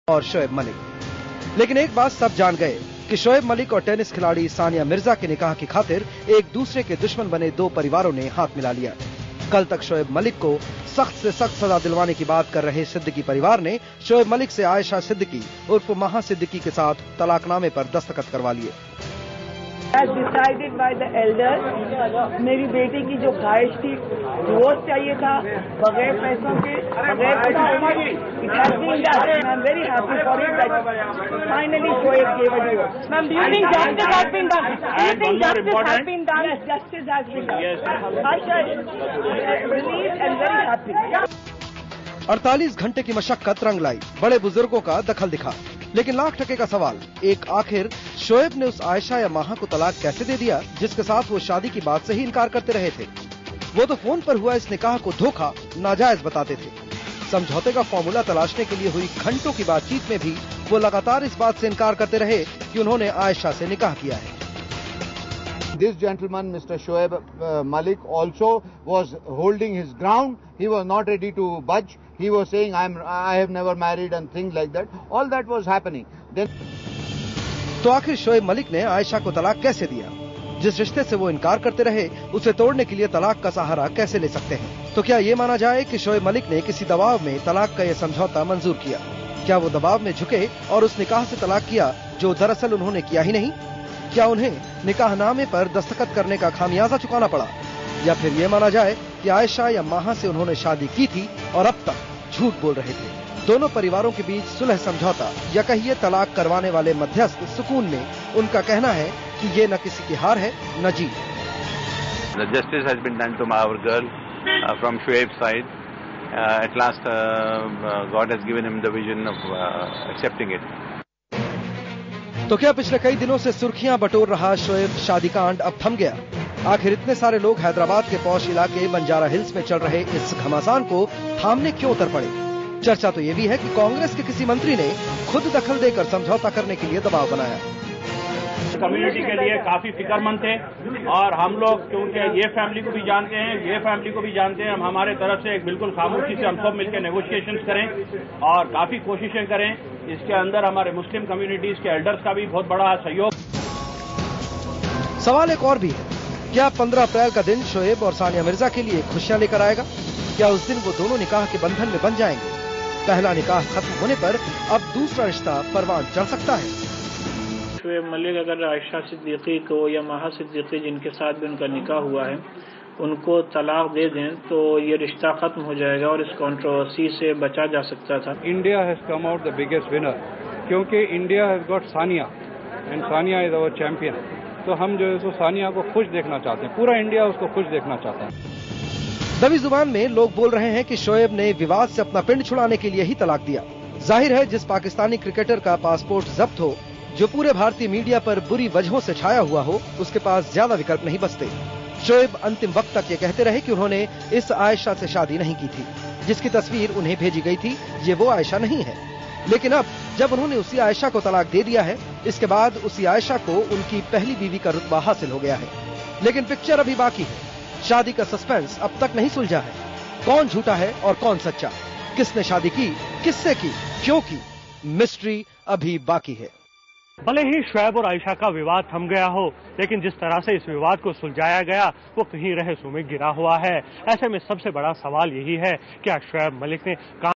और शोएब मलिक। लेकिन एक बात सब जान गए कि शोएब मलिक और टेनिस खिलाड़ी सानिया मिर्जा के निकाह की खातिर एक दूसरे के दुश्मन बने दो परिवारों ने हाथ मिला लिया। कल तक शोएब मलिक को सख्त से सख्त सजा दिलवाने की बात कर रहे सिद्दीकी परिवार ने शोएब मलिक से आयशा सिद्दीकी उर्फ महा सिद्दीकी के साथ तलाकनामे पर दस्तखत करवा लिए। As decided by the elders, मेरी बेटी की जो ख्वाहिश थी डिवोर्स चाहिए था बगैर पैसों के बगैर it has been done. I'm very happy for it that finally Shoaib gave a divorce. Ma'am, do you think justice has been done? Do you think justice has been done? Yes, justice has been done. Yes. I am relieved and very happy. 48 घंटे की मशक्कत रंग लाई, बड़े बुजुर्गों का दखल दिखा, लेकिन लाख टके का सवाल एक आखिर शोएब ने उस आयशा या महा को तलाक कैसे दे दिया जिसके साथ वो शादी की बात से ही इनकार करते रहे थे। वो तो फोन पर हुआ इस निकाह को धोखा नाजायज बताते थे। समझौते का फॉर्मूला तलाशने के लिए हुई घंटों की बातचीत में भी वो लगातार इस बात से इनकार करते रहे कि उन्होंने आयशा से निकाह किया है। This gentleman, Mr. Shoaib Malik, also was holding his ground. He was not ready to budge. He was saying, I have never married and things like that. All that was happening. Then... तो आखिर शोएब मलिक ने आयशा को तलाक कैसे दिया? जिस रिश्ते से वो इनकार करते रहे उसे तोड़ने के लिए तलाक का सहारा कैसे ले सकते हैं? तो क्या ये माना जाए कि शोएब मलिक ने किसी दबाव में तलाक का ये समझौता मंजूर किया? क्या वो दबाव में झुके और उस निकाह से तलाक किया जो दरअसल उन्होंने किया ही नहीं? क्या उन्हें निकाहनामे पर दस्तखत करने का खामियाजा चुकाना पड़ा? या फिर ये माना जाए कि आयशा या महा से उन्होंने शादी की थी और अब तक झूठ बोल रहे थे? दोनों परिवारों के बीच सुलह समझौता या कहिए तलाक करवाने वाले मध्यस्थ सुकून में उनका कहना है कि ये न किसी की हार है न जीत। The justice has been done to our girl from Shoaib's side. At last, God has given him the vision of accepting it. तो क्या पिछले कई दिनों से सुर्खियां बटोर रहा शोएब शादी कांड अब थम गया? आखिर इतने सारे लोग हैदराबाद के पौश इलाके बंजारा हिल्स में चल रहे इस घमासान को थामने क्यों उतर पड़े? चर्चा तो ये भी है कि कांग्रेस के किसी मंत्री ने खुद दखल देकर समझौता करने के लिए दबाव बनाया। कम्युनिटी के लिए काफी फिक्रमंद थे और हम लोग क्योंकि ये फैमिली को भी जानते हैं, ये फैमिली को भी जानते हैं, हम हमारे तरफ से एक बिल्कुल खामोशी से हम सब मिलकर नेगोशिएशंस करें और काफी कोशिशें करें। इसके अंदर हमारे मुस्लिम कम्युनिटीज के एल्डर्स का भी बहुत बड़ा सहयोग। सवाल एक और भी है, क्या 15 अप्रैल का दिन शोएब और सानिया मिर्जा के लिए खुशियां लेकर आएगा? क्या उस दिन वो दोनों निकाह के बंधन में बन जाएंगे? पहला निकाह खत्म होने पर अब दूसरा रिश्ता परवान चढ़ सकता है। शोएब मलिक अगर आयशा सिद्दीकी को या महा सिद्दीकी जिनके साथ भी उनका निकाह हुआ है उनको तलाक दे दें तो ये रिश्ता खत्म हो जाएगा और इस कंट्रोवर्सी से बचा जा सकता था। India has come out the biggest winner क्योंकि India has got Sania and Sania is our champion. तो हम जो है सानिया को खुश देखना चाहते हैं, पूरा इंडिया उसको खुश देखना चाहता है। दबी जुबान में लोग बोल रहे हैं कि शोएब ने विवाद से अपना पिंड छुड़ाने के लिए ही तलाक दिया। जाहिर है जिस पाकिस्तानी क्रिकेटर का पासपोर्ट जब्त हो, जो पूरे भारतीय मीडिया पर बुरी वजहों से छाया हुआ हो, उसके पास ज्यादा विकल्प नहीं बचते। शोएब अंतिम वक्त तक ये कहते रहे कि उन्होंने इस आयशा से शादी नहीं की थी, जिसकी तस्वीर उन्हें भेजी गई थी, ये वो आयशा नहीं है। लेकिन अब जब उन्होंने उसी आयशा को तलाक दे दिया है, इसके बाद उसी आयशा को उनकी पहली बीवी का रुतबा हासिल हो गया है। लेकिन पिक्चर अभी बाकी है। शादी का सस्पेंस अब तक नहीं सुलझा है। कौन झूठा है और कौन सच्चा? किसने शादी की, किससे की, क्यों की? मिस्ट्री अभी बाकी है। भले ही शोएब और आयशा का विवाद थम गया हो, लेकिन जिस तरह से इस विवाद को सुलझाया गया वो कहीं रहस्यों में गिरा हुआ है। ऐसे में सबसे बड़ा सवाल यही है, क्या शोएब मलिक ने